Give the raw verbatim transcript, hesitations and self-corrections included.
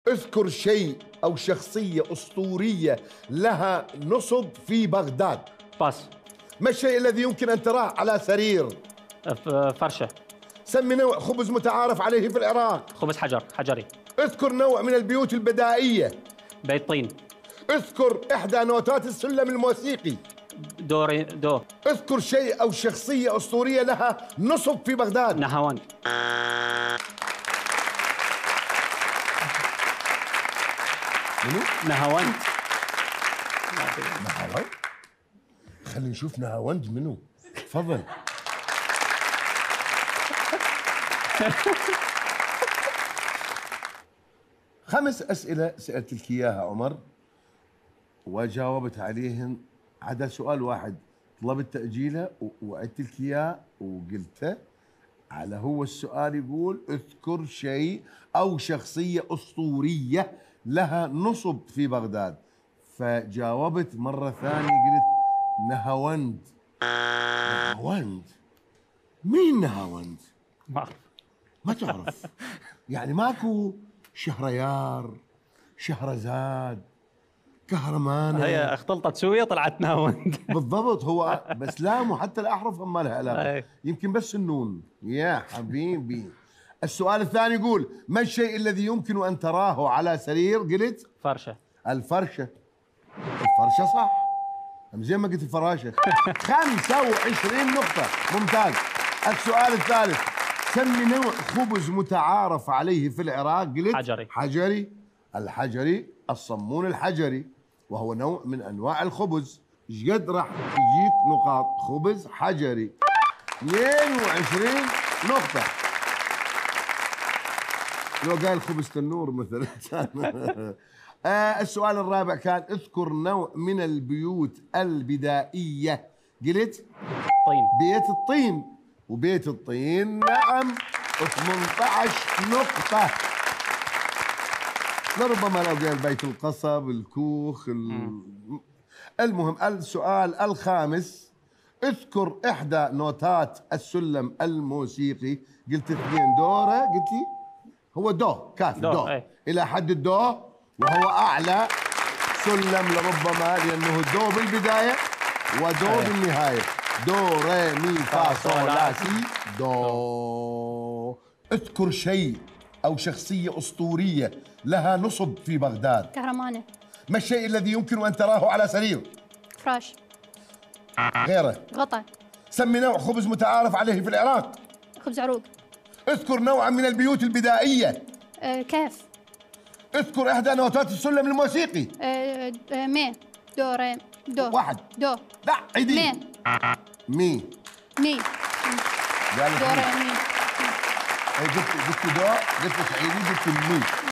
اذكر شيء أو شخصية أسطورية لها نصب في بغداد. باس. ما الشيء الذي يمكن أن تراه على سرير؟ فرشة. سمي نوع خبز متعارف عليه في العراق. خبز حجر حجري. اذكر نوع من البيوت البدائية. بيت طين. اذكر إحدى نوتات السلم الموسيقي. دو ري دو. اذكر شيء أو شخصية أسطورية لها نصب في بغداد. نهاوند. منو؟ نهاوند. نهاوند؟ خلينا نشوف نهاوند منو. تفضل. خمس أسئلة سألتك إياها عمر وجاوبت عليهن عدا سؤال واحد طلبت تأجيله وعدت لك إياه وقلته على هو السؤال يقول اذكر شيء أو شخصية أسطورية لها نصب في بغداد، فجاوبت مرة ثانية قلت نهاوند. نهاوند؟ مين نهاوند؟ ما أعرف. ما تعرف؟ يعني ماكو شهريار، شهرزاد، كهرمانة؟ هي اختلطت شوية طلعت نهاوند. بالضبط. هو بس لا مو حتى الأحرف ما لها علاقة، يمكن بس النون. يا حبيبي. السؤال الثاني يقول ما الشيء الذي يمكن أن تراه على سرير؟ قلت فرشة. الفرشة. الفرشة صح. زين ما قلت الفراشة. خمسة وعشرين نقطة. ممتاز. السؤال الثالث سمي نوع خبز متعارف عليه في العراق. قلت حجري. حجري. الحجري الصمون الحجري وهو نوع من انواع الخبز. ايش قد راح تجيك نقاط؟ خبز حجري. اثنين وعشرين نقطة. لو قال خبز تنور مثلا. آه السؤال الرابع كان اذكر نوع من البيوت البدائية. قلت طين. بيت الطين. وبيت الطين نعم. ثمانية عشر نقطة. لربما لو قال بيت القصب، الكوخ، ال... المهم السؤال الخامس اذكر إحدى نوتات السلم الموسيقي. قلت اثنين دورة. قلت لي هو دو كافي. دو, دو. ايه. إلى حد الدو وهو أعلى سلم لربما لأنه دو بالبداية ودو ايه. بالنهاية. دو ري مي فا صول لا سي دو. اذكر شيء أو شخصية أسطورية لها نصب في بغداد. كهرمانة. ما الشيء الذي يمكن أن تراه على سرير؟ فراش. غيره. غطا. سمي نوع خبز متعارف عليه في العراق. خبز عروق. اذكر نوعا من البيوت البدائية. أه كيف. اذكر إحدى نوتات السلم الموسيقي. أه أه مي. دو ري دو. واحد. دو. لا عيدي. مي. مي. مي. دو ري مي. قلت قلت دو، قلت لك عيدي، قلت مي.